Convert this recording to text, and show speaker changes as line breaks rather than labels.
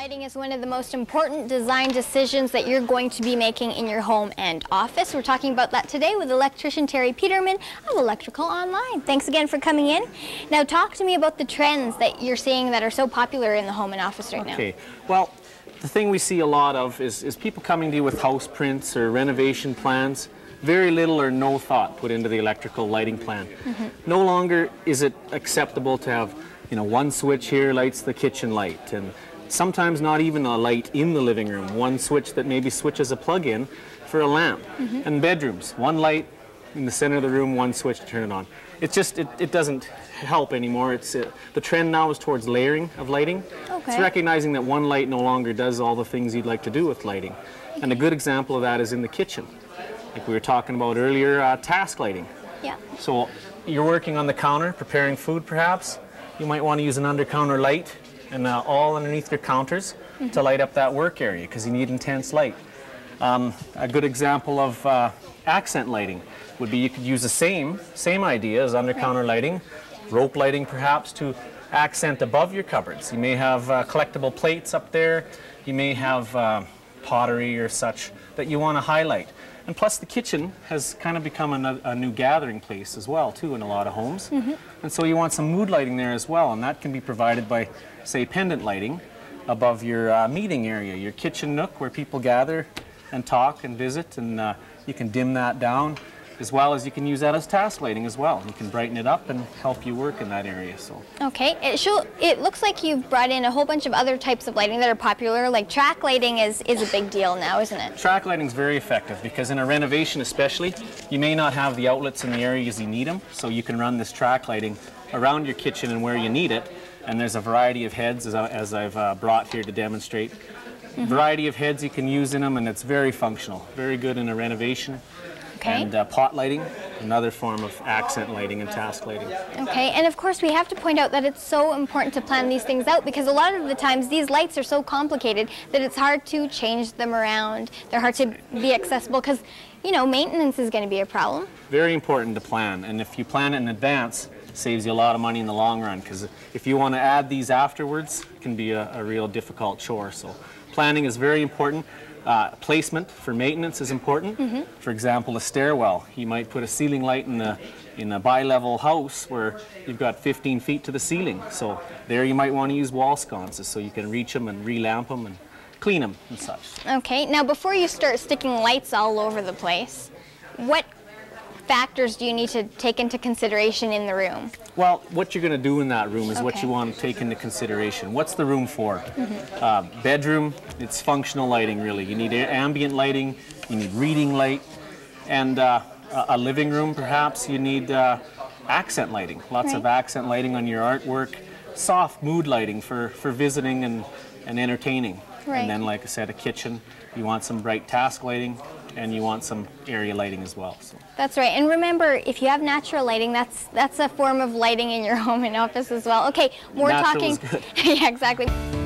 Lighting is one of the most important design decisions that you're going to be making in your home and office. We're talking about that today with electrician Terry Peterman of Electrical Online. Thanks again for coming in. Now talk to me about the trends that you're seeing that are so popular in the home and office right now.
Okay, well, the thing we see a lot of is people coming to you with house prints or renovation plans. Very little or no thought put into the electrical lighting plan. No longer is it acceptable to have, one switch here lights the kitchen light, and sometimes not even a light in the living room. One switch that maybe switches a plug-in for a lamp. And bedrooms, one light in the center of the room, one switch to turn it on. It's just, it doesn't help anymore. It's the trend now is towards layering of lighting.
Okay.
It's recognizing that one light no longer does all the things you'd like to do with lighting. And a good example of that is in the kitchen. Like we were talking about earlier, task lighting.
Yeah.
So you're working on the counter, preparing food perhaps. You might want to use an under-counter light and all underneath your counters to light up that work area because you need intense light. A good example of accent lighting would be you could use the same idea as under-counter lighting, rope lighting perhaps, to accent above your cupboards. You may have collectible plates up there. You may have pottery or such that you want to highlight. And plus the kitchen has kind of become a new gathering place as well too in a lot of homes. And so you want some mood lighting there as well, and that can be provided by, say, pendant lighting above your meeting area, your kitchen nook where people gather and talk and visit, and you can dim that down, as well as you can use that as task lighting as well. You can brighten it up and help you work in that area. So.
Okay, it looks like you've brought in a whole bunch of other types of lighting that are popular, like track lighting is a big deal now, isn't it?
Track lighting is very effective because in a renovation especially, you may not have the outlets in the areas you need them, so you can run this track lighting around your kitchen and where you need it, and there's a variety of heads as I've brought here to demonstrate. Variety of heads you can use in them, and it's very functional, very good in a renovation.
Okay.
And pot lighting, another form of accent lighting and task lighting.
Okay, and of course we have to point out that it's so important to plan these things out because a lot of the times these lights are so complicated that it's hard to change them around. They're hard to be accessible because, maintenance is going to be a problem.
Very important to plan, and if you plan it in advance, it saves you a lot of money in the long run, because if you want to add these afterwards, it can be a real difficult chore. So planning is very important. Placement for maintenance is important. For example, a stairwell. You might put a ceiling light in a bi-level house where you've got 15 feet to the ceiling. So there you might want to use wall sconces so you can reach them and relamp them and clean them and such. Okay,
now before you start sticking lights all over the place, what factors do you need to take into consideration in the room?
Well, what you're going to do in that room is what you want to take into consideration. What's the room for? Bedroom, it's functional lighting really. You need ambient lighting, you need reading light, and a living room perhaps you need accent lighting. Lots of accent lighting on your artwork, soft mood lighting for visiting and entertaining. And then, like I said, a kitchen, you want some bright task lighting, and you want some area lighting as well. So.
That's right. And remember, if you have natural lighting, that's a form of lighting in your home and office as well. Okay, more
natural
talking.
Is good.
Yeah, exactly.